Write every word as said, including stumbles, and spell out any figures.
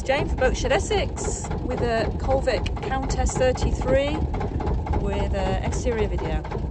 Jane for Boatshed Essex with a Colvic Countess thirty-three with an exterior video.